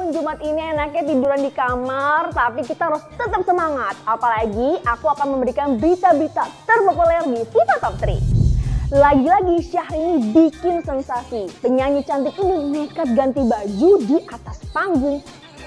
malam Jumat ini enaknya tiduran di kamar, tapi kita harus tetap semangat. Apalagi aku akan memberikan berita-berita terpopuler di FIFA Top 3. Lagi-lagi Syahrini bikin sensasi. Penyanyi cantik ini nekat ganti baju di atas panggung.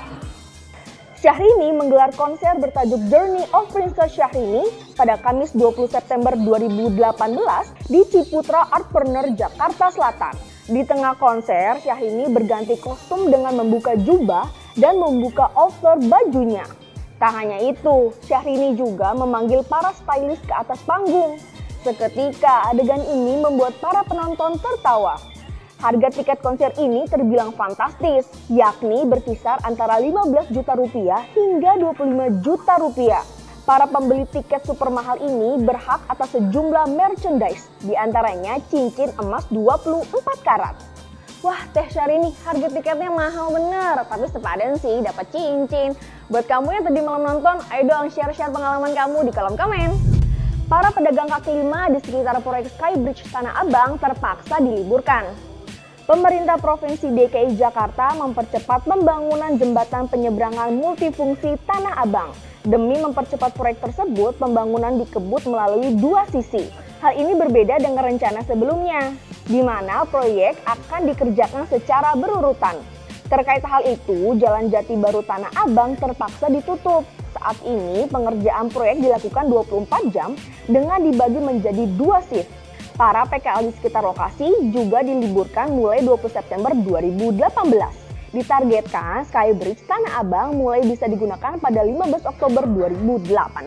Syahrini menggelar konser bertajuk Journey of Princess Syahrini pada Kamis 20 September 2018 di Ciputra Artpreneur, Jakarta Selatan. Di tengah konser, Syahrini berganti kostum dengan membuka jubah dan membuka outer bajunya. Tak hanya itu, Syahrini juga memanggil para stylist ke atas panggung. Seketika adegan ini membuat para penonton tertawa. Harga tiket konser ini terbilang fantastis, yakni berkisar antara 15 juta rupiah hingga 25 juta rupiah. Para pembeli tiket super mahal ini berhak atas sejumlah merchandise, diantaranya cincin emas 24 karat. Wah, Teh Syahrini, harga tiketnya mahal bener, tapi sepadan sih dapat cincin. Buat kamu yang tadi malam nonton, ayo dong share-share pengalaman kamu di kolom komen. Para pedagang kaki lima di sekitar proyek Skybridge Tanah Abang terpaksa diliburkan. Pemerintah Provinsi DKI Jakarta mempercepat pembangunan jembatan penyeberangan multifungsi Tanah Abang. Demi mempercepat proyek tersebut, pembangunan dikebut melalui dua sisi. Hal ini berbeda dengan rencana sebelumnya, di mana proyek akan dikerjakan secara berurutan. Terkait hal itu, Jalan Jati Baru Tanah Abang terpaksa ditutup. Saat ini, pengerjaan proyek dilakukan 24 jam dengan dibagi menjadi dua shift. Para PKL di sekitar lokasi juga diliburkan mulai 20 September 2018. Ditargetkan Skybridge Tanah Abang mulai bisa digunakan pada 15 Oktober 2018.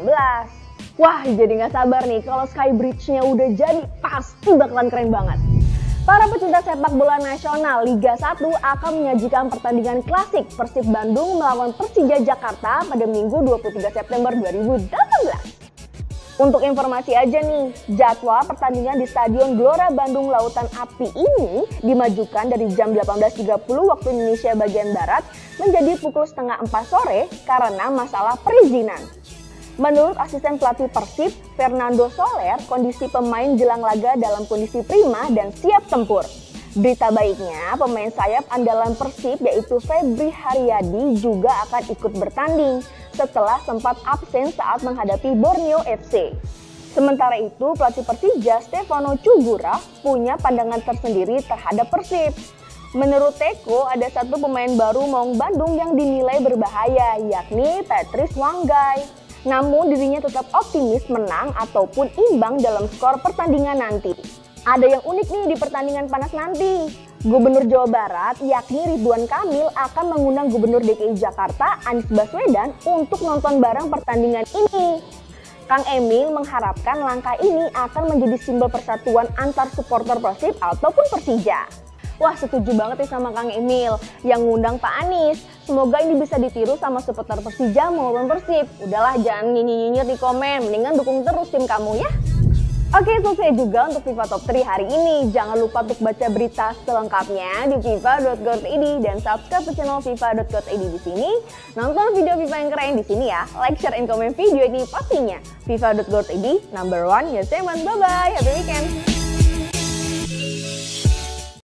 Wah, jadi nggak sabar nih kalau Skybridge-nya udah jadi, pasti bakalan keren banget. Para pecinta sepak bola nasional Liga 1 akan menyajikan pertandingan klasik Persib Bandung melawan Persija Jakarta pada Minggu 23 September 2018. Untuk informasi aja nih, jadwal pertandingan di Stadion Gelora Bandung Lautan Api ini dimajukan dari jam 18.30 waktu Indonesia bagian Barat menjadi pukul setengah 4 sore karena masalah perizinan. Menurut asisten pelatih Persib, Fernando Soler, kondisi pemain jelang laga dalam kondisi prima dan siap tempur. Berita baiknya, pemain sayap andalan Persib yaitu Febri Haryadi juga akan ikut bertanding setelah sempat absen saat menghadapi Borneo FC. Sementara itu, pelatih Persija Stefano Cugura punya pandangan tersendiri terhadap Persib. Menurut Teko, ada satu pemain baru Maung Bandung yang dinilai berbahaya, yakni Patrice Wanggai. Namun dirinya tetap optimis menang ataupun imbang dalam skor pertandingan nanti. Ada yang unik nih di pertandingan panas nanti. Gubernur Jawa Barat yakni Ridwan Kamil akan mengundang Gubernur DKI Jakarta Anies Baswedan untuk nonton bareng pertandingan ini. Kang Emil mengharapkan langkah ini akan menjadi simbol persatuan antar supporter Persib ataupun Persija. Wah, setuju banget nih sama Kang Emil yang ngundang Pak Anies. Semoga ini bisa ditiru sama supporter Persija maupun Persib. Udahlah, jangan nyinyir di komen, mendingan dukung terus tim kamu ya. Oke, selesai juga untuk FIFA Top 3 hari ini. Jangan lupa untuk baca berita selengkapnya di fifa.co.id dan subscribe ke channel fifa.co.id di sini. Nonton video FIFA yang keren di sini ya. Like, share, and komen video ini pastinya. fifa.co.id #1 ya teman. Bye bye, happy weekend.